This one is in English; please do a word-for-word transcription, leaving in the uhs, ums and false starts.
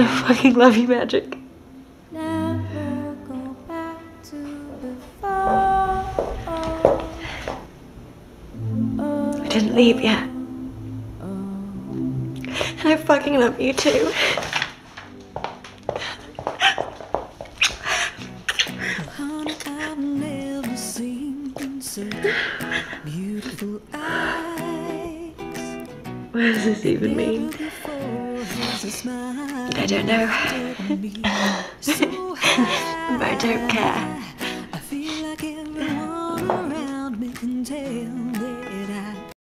I fucking love you, Magic. Never go back to before. I didn't leave yet. And I fucking love you too. Honey, I've never seen so beautiful eyes. What does this even mean? I don't know. But I don't care. I feel like everyone around me can tell.